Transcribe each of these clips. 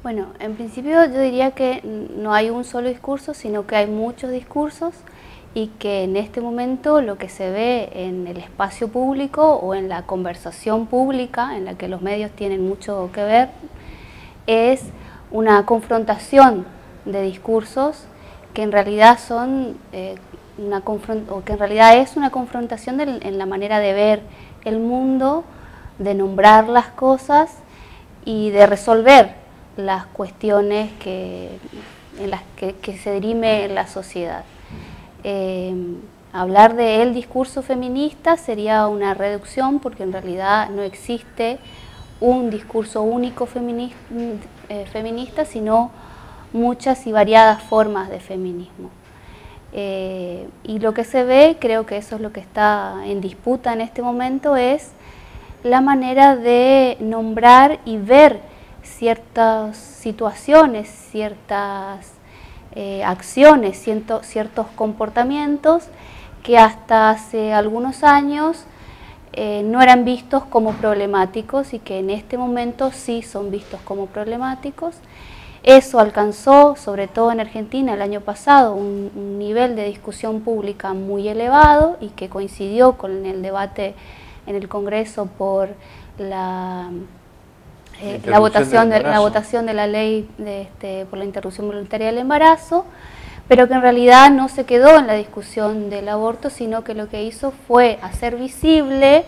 Bueno, en principio yo diría que no hay un solo discurso, sino que hay muchos discursos y que en este momento lo que se ve en el espacio público o en la conversación pública, en la que los medios tienen mucho que ver, es una confrontación de discursos que en realidad son que en realidad es una confrontación en la manera de ver el mundo, de nombrar las cosas y de resolver las cuestiones en las que se dirime la sociedad. Hablar del discurso feminista sería una reducción porque en realidad no existe un discurso único feminista, sino muchas y variadas formas de feminismo. Y lo que se ve, creo que eso es lo que está en disputa en este momento, es la manera de nombrar y ver ciertas situaciones, ciertas acciones, ciertos comportamientos que hasta hace algunos años no eran vistos como problemáticos y que en este momento sí son vistos como problemáticos. Eso alcanzó, sobre todo en Argentina, el año pasado, un nivel de discusión pública muy elevado y que coincidió con el debate en el Congreso por la votación de la ley por la interrupción voluntaria del embarazo, pero que en realidad no se quedó en la discusión del aborto, sino que lo que hizo fue hacer visible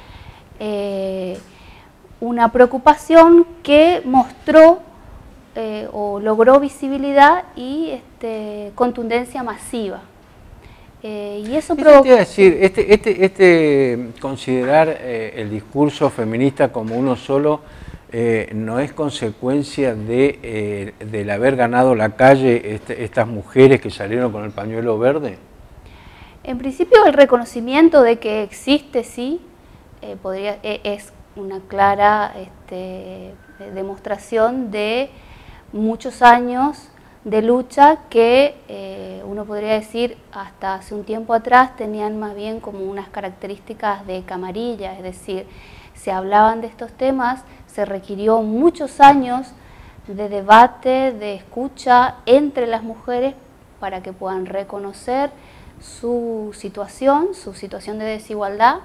una preocupación que mostró o logró visibilidad y contundencia masiva. Y eso provocó... Te iba a decir, considerar el discurso feminista como uno solo no es consecuencia del haber ganado la calle estas mujeres que salieron con el pañuelo verde. En principio el reconocimiento de que existe, sí, es una clara demostración de muchos años de lucha que uno podría decir hasta hace un tiempo atrás tenían más bien como unas características de camarilla, es decir, se hablaban de estos temas, se requirió muchos años de debate, de escucha entre las mujeres para que puedan reconocer su situación de desigualdad,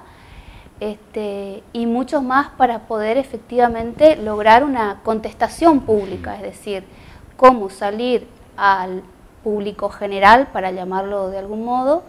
y muchos más para poder efectivamente lograr una contestación pública, es decir, cómo salir al público general, para llamarlo de algún modo,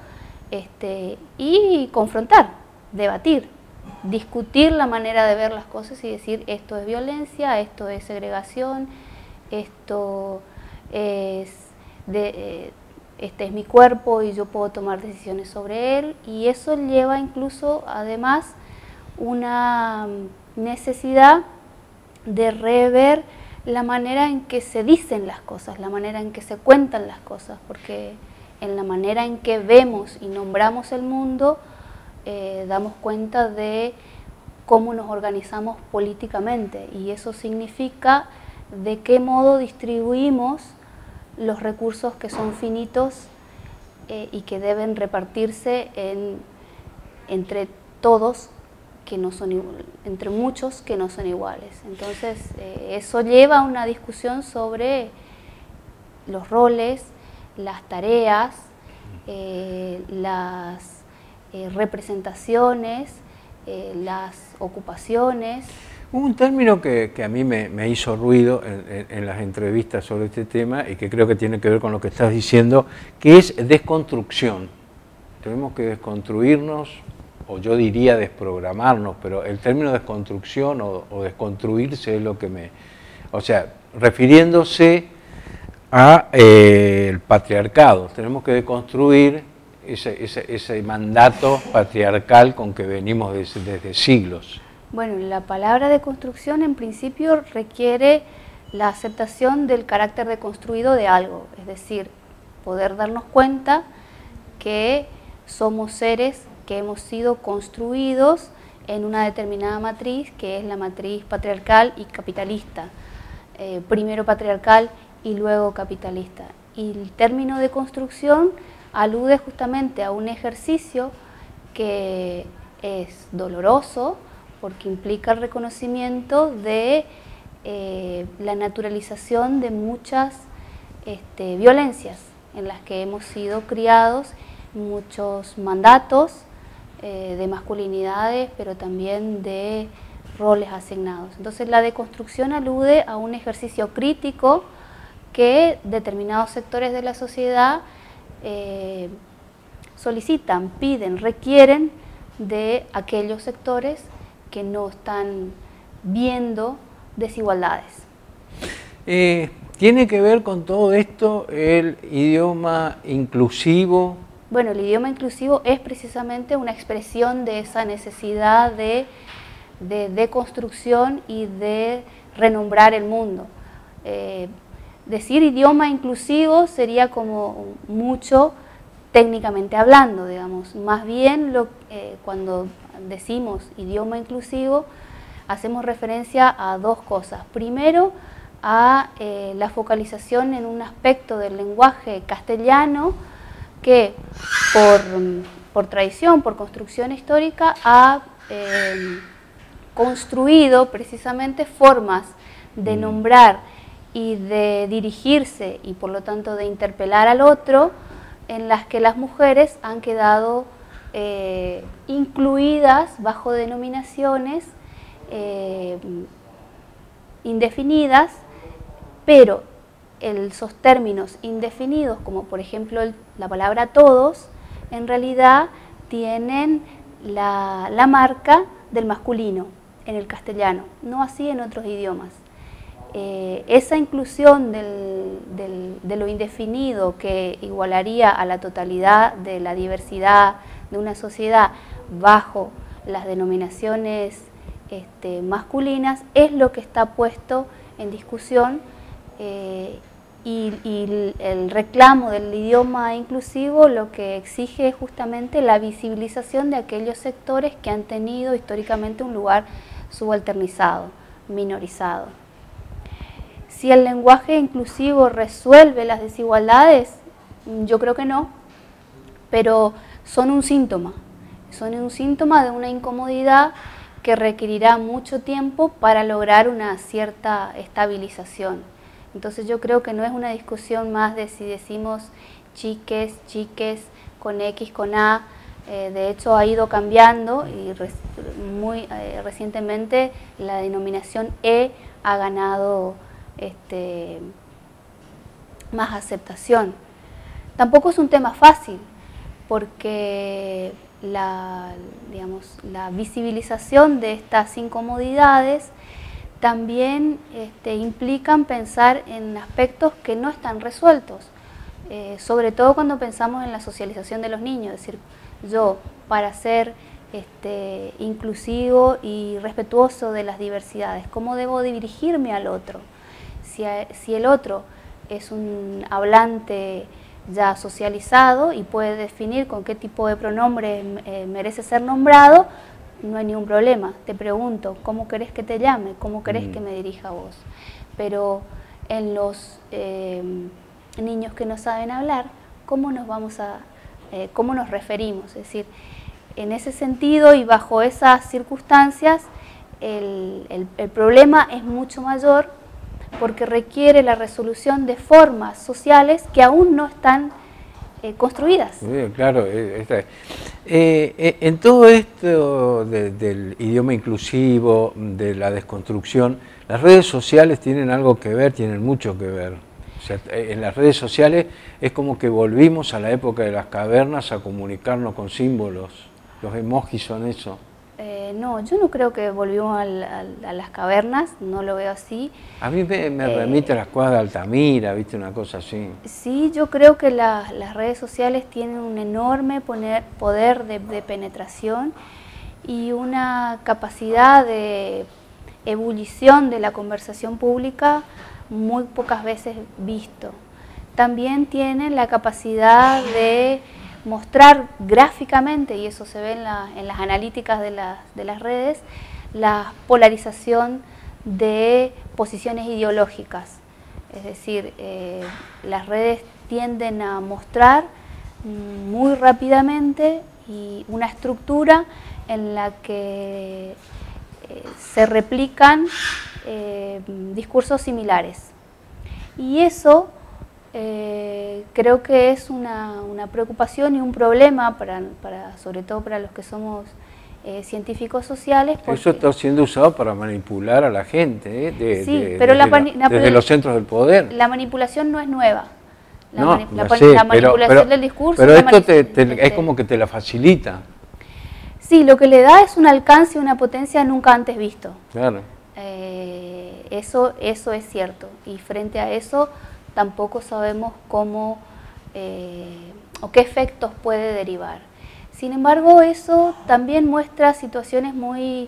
y confrontar, debatir, discutir la manera de ver las cosas y decir esto es violencia, esto es segregación, esto es este es mi cuerpo y yo puedo tomar decisiones sobre él, y eso lleva incluso además una necesidad de rever la manera en que se dicen las cosas, la manera en que se cuentan las cosas, porque en la manera en que vemos y nombramos el mundo damos cuenta de cómo nos organizamos políticamente, y eso significa de qué modo distribuimos los recursos que son finitos y que deben repartirse entre todos, que no son entre muchos que no son iguales. Entonces eso lleva a una discusión sobre los roles, las tareas, las representaciones, las ocupaciones. Hubo un término que a mí me hizo ruido en las entrevistas sobre este tema y que creo que tiene que ver con lo que estás diciendo, que es desconstrucción. Tenemos que desconstruirnos, o yo diría desprogramarnos, pero el término desconstrucción o desconstruirse es lo que o sea, refiriéndose a el patriarcado. Tenemos que deconstruir ese mandato patriarcal con que venimos desde siglos. Bueno, la palabra deconstrucción en principio requiere la aceptación del carácter deconstruido de algo, es decir, poder darnos cuenta que somos seres que hemos sido construidos en una determinada matriz, que es la matriz patriarcal y capitalista, primero patriarcal y luego capitalista. Y el término deconstrucción alude justamente a un ejercicio que es doloroso, porque implica el reconocimiento de la naturalización de muchas violencias en las que hemos sido criados, muchos mandatos de masculinidades, pero también de roles asignados. Entonces la deconstrucción alude a un ejercicio crítico que determinados sectores de la sociedad solicitan, piden, requieren de aquellos sectores que no están viendo desigualdades. ¿Tiene que ver con todo esto el idioma inclusivo? Bueno, el idioma inclusivo es precisamente una expresión de esa necesidad de deconstrucción y de renombrar el mundo. Decir idioma inclusivo sería como mucho técnicamente hablando, digamos. Más bien cuando decimos idioma inclusivo hacemos referencia a dos cosas. Primero, a la focalización en un aspecto del lenguaje castellano que por tradición, por construcción histórica, ha construido precisamente formas de nombrar y de dirigirse y por lo tanto de interpelar al otro, en las que las mujeres han quedado incluidas bajo denominaciones indefinidas, pero esos términos indefinidos, como por ejemplo la palabra todos, en realidad tienen la marca del masculino en el castellano, no así en otros idiomas. Esa inclusión de lo indefinido que igualaría a la totalidad de la diversidad de una sociedad bajo las denominaciones masculinas es lo que está puesto en discusión y el reclamo del idioma inclusivo lo que exige es justamente la visibilización de aquellos sectores que han tenido históricamente un lugar subalternizado, minorizado. Si el lenguaje inclusivo resuelve las desigualdades, yo creo que no, pero son un síntoma de una incomodidad que requerirá mucho tiempo para lograr una cierta estabilización. Entonces yo creo que no es una discusión más de si decimos chiques, chiques, con X, con A. De hecho ha ido cambiando y muy recientemente la denominación E ha ganado más aceptación. Tampoco es un tema fácil porque la visibilización de estas incomodidades también implican pensar en aspectos que no están resueltos, sobre todo cuando pensamos en la socialización de los niños. Es decir, yo para ser inclusivo y respetuoso de las diversidades, ¿cómo debo dirigirme al otro? Si el otro es un hablante ya socializado y puede definir con qué tipo de pronombre merece ser nombrado, no hay ningún problema. Te pregunto, ¿cómo querés que te llame? ¿Cómo querés que me dirija a vos? Pero en los niños que no saben hablar, ¿cómo nos referimos? Es decir, en ese sentido y bajo esas circunstancias, el problema es mucho mayor porque requiere la resolución de formas sociales que aún no están construidas. Claro, en todo esto del idioma inclusivo, de la desconstrucción, las redes sociales tienen algo que ver, tienen mucho que ver. O sea, en las redes sociales es como que volvimos a la época de las cavernas a comunicarnos con símbolos. Los emojis son eso. No, yo no creo que volvimos a las cavernas, no lo veo así. A mí me remite a las cuevas de Altamira, ¿viste? Una cosa así. Sí, yo creo que las redes sociales tienen un enorme poder de penetración y una capacidad de ebullición de la conversación pública muy pocas veces visto. También tienen la capacidad de mostrar gráficamente, y eso se ve en las analíticas de las redes, la polarización de posiciones ideológicas. Es decir, las redes tienden a mostrar muy rápidamente y una estructura en la que se replican discursos similares. Y eso creo que es una preocupación y un problema, sobre todo para los que somos científicos sociales. Eso está siendo usado para manipular a la gente, desde los centros del poder. La manipulación no es nueva. La manipulación del discurso. Pero esto es como que te la facilita. Sí, lo que le da es un alcance y una potencia nunca antes visto. Claro. Eso es cierto. Y frente a eso tampoco sabemos cómo o qué efectos puede derivar. Sin embargo, eso también muestra situaciones muy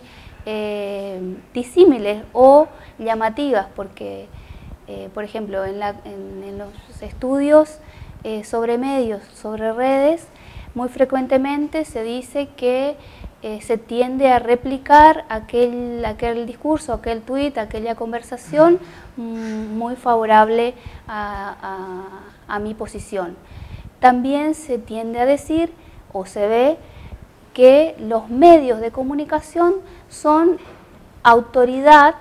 disímiles o llamativas, porque, por ejemplo, en los estudios sobre medios, sobre redes, muy frecuentemente se dice que se tiende a replicar aquel discurso, aquel tuit, aquella conversación muy favorable a mi posición. También se tiende a decir o se ve que los medios de comunicación son autoridad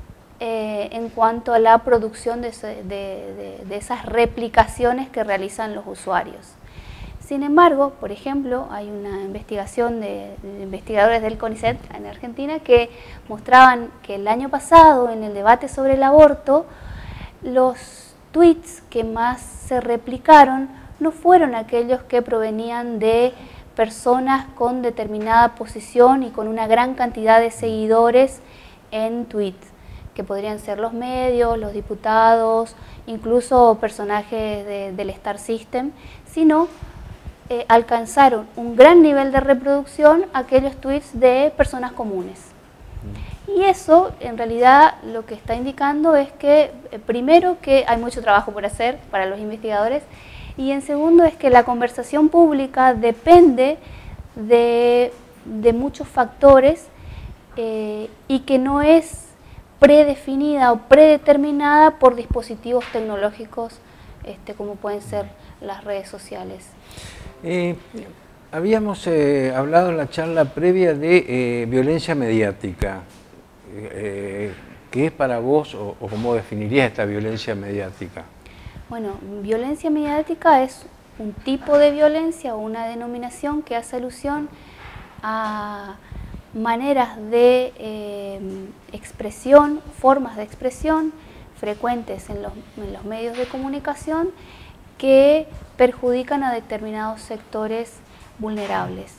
en cuanto a la producción de esas replicaciones que realizan los usuarios. Sin embargo, por ejemplo, hay una investigación de investigadores del CONICET en Argentina que mostraban que el año pasado, en el debate sobre el aborto, los tweets que más se replicaron no fueron aquellos que provenían de personas con determinada posición y con una gran cantidad de seguidores en tweets, que podrían ser los medios, los diputados, incluso personajes del Star System, sino alcanzaron un gran nivel de reproducción aquellos tweets de personas comunes. Y eso, en realidad, lo que está indicando es que, primero, que hay mucho trabajo por hacer para los investigadores, y en segundo es que la conversación pública depende de muchos factores y que no es predefinida o predeterminada por dispositivos tecnológicos como pueden ser las redes sociales. Habíamos hablado en la charla previa de violencia mediática. ¿Qué es para vos o cómo definirías esta violencia mediática? Bueno, violencia mediática es un tipo de violencia o una denominación que hace alusión a maneras de expresión, formas de expresión frecuentes en los medios de comunicación que perjudican a determinados sectores vulnerables,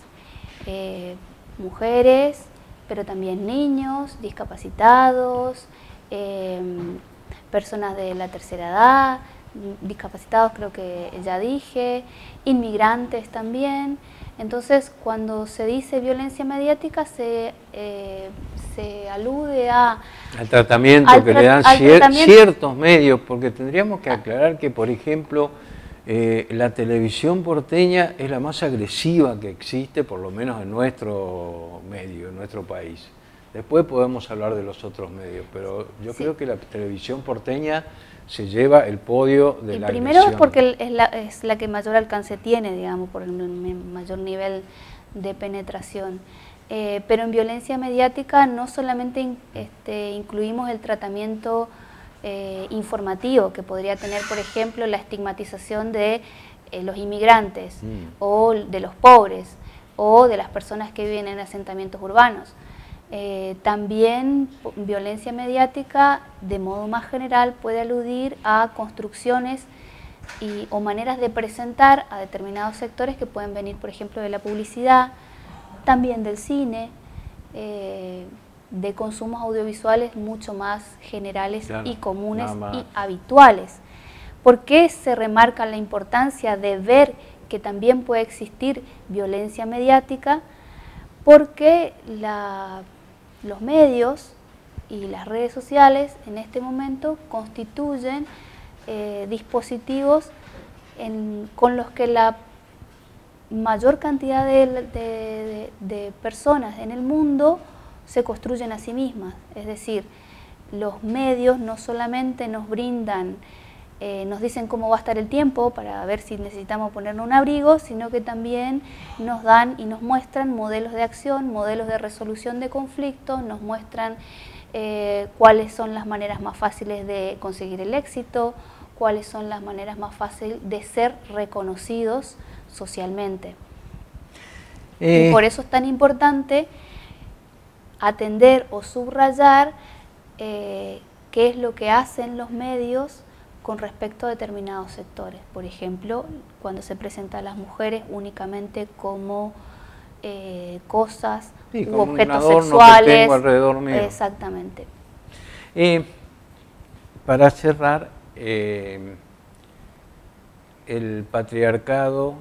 mujeres, pero también niños, discapacitados, personas de la tercera edad, discapacitados creo que ya dije, inmigrantes también. Entonces, cuando se dice violencia mediática se alude al tratamiento que le dan ciertos medios, porque tendríamos que aclarar que, por ejemplo, la televisión porteña es la más agresiva que existe, por lo menos en nuestro medio, en nuestro país. Después podemos hablar de los otros medios, pero yo creo que la televisión porteña se lleva el podio de la agresión. Primero porque es la que mayor alcance tiene, digamos, por el mayor nivel de penetración. Pero en violencia mediática no solamente incluimos el tratamiento informativo que podría tener, por ejemplo, la estigmatización de los inmigrantes o de los pobres o de las personas que viven en asentamientos urbanos. También violencia mediática, de modo más general, puede aludir a construcciones o maneras de presentar a determinados sectores que pueden venir, por ejemplo, de la publicidad, también del cine, de consumos audiovisuales mucho más generales y comunes y habituales. ¿Por qué se remarca la importancia de ver que también puede existir violencia mediática? Porque los medios y las redes sociales en este momento constituyen dispositivos con los que la mayor cantidad de personas en el mundo se construyen a sí mismas. Es decir, los medios no solamente nos brindan, nos dicen cómo va a estar el tiempo para ver si necesitamos ponernos un abrigo, sino que también nos dan y nos muestran modelos de acción, modelos de resolución de conflictos, nos muestran cuáles son las maneras más fáciles de conseguir el éxito, cuáles son las maneras más fáciles de ser reconocidos socialmente. Y por eso es tan importante atender o subrayar qué es lo que hacen los medios con respecto a determinados sectores. Por ejemplo, cuando se presenta a las mujeres únicamente como cosas sí, u objetos sexuales. Que tengo alrededor mío. Exactamente. Para cerrar, el patriarcado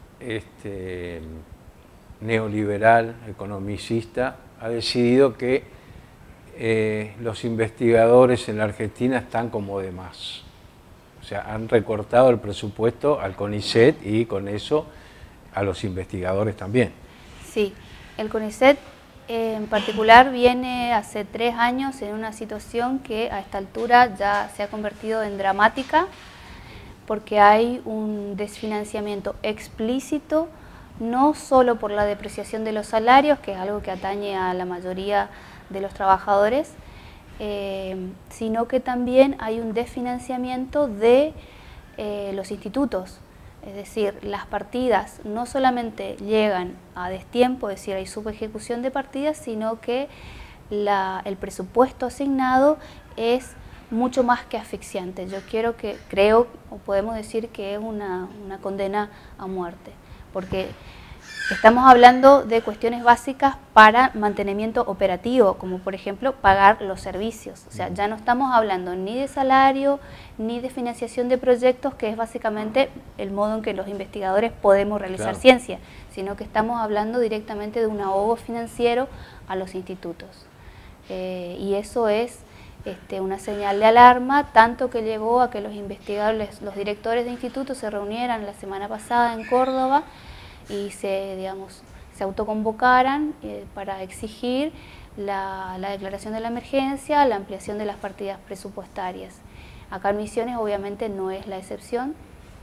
neoliberal, economicista, ha decidido que los investigadores en la Argentina están como de más. O sea, han recortado el presupuesto al CONICET y con eso a los investigadores también. Sí, el CONICET en particular viene hace 3 años en una situación que a esta altura ya se ha convertido en dramática, porque hay un desfinanciamiento explícito, no solo por la depreciación de los salarios, que es algo que atañe a la mayoría de los trabajadores, sino que también hay un desfinanciamiento de los institutos. Es decir, las partidas no solamente llegan a destiempo, es decir, hay subejecución de partidas, sino que el presupuesto asignado es mucho más que asfixiante. Yo creo, o podemos decir que es una condena a muerte, porque estamos hablando de cuestiones básicas para mantenimiento operativo, como por ejemplo pagar los servicios. O sea, ya no estamos hablando ni de salario, ni de financiación de proyectos, que es básicamente el modo en que los investigadores podemos realizar ciencia, sino que estamos hablando directamente de un ahogo financiero a los institutos. Y eso es una señal de alarma, tanto que llegó a que los investigadores, los directores de institutos se reunieran la semana pasada en Córdoba y se autoconvocaran para exigir la declaración de la emergencia, la ampliación de las partidas presupuestarias. Acá en Misiones obviamente no es la excepción,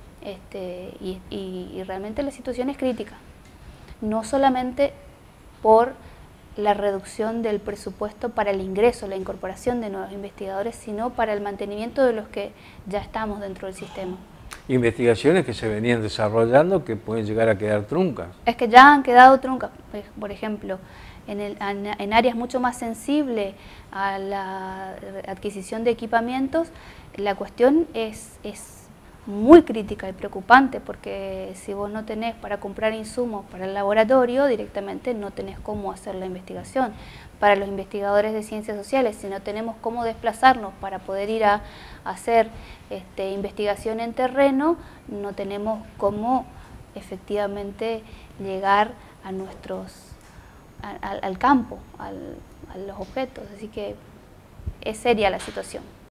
y realmente la situación es crítica, no solamente por la reducción del presupuesto para el ingreso, la incorporación de nuevos investigadores, sino para el mantenimiento de los que ya estamos dentro del sistema. Investigaciones que se venían desarrollando que pueden llegar a quedar truncas. Es que ya han quedado truncas, por ejemplo, en áreas mucho más sensibles a la adquisición de equipamientos, la cuestión es muy crítica y preocupante, porque si vos no tenés para comprar insumos para el laboratorio, directamente no tenés cómo hacer la investigación. Para los investigadores de ciencias sociales, si no tenemos cómo desplazarnos para poder ir a hacer investigación en terreno, no tenemos cómo efectivamente llegar a al campo, a los objetos. Así que es seria la situación.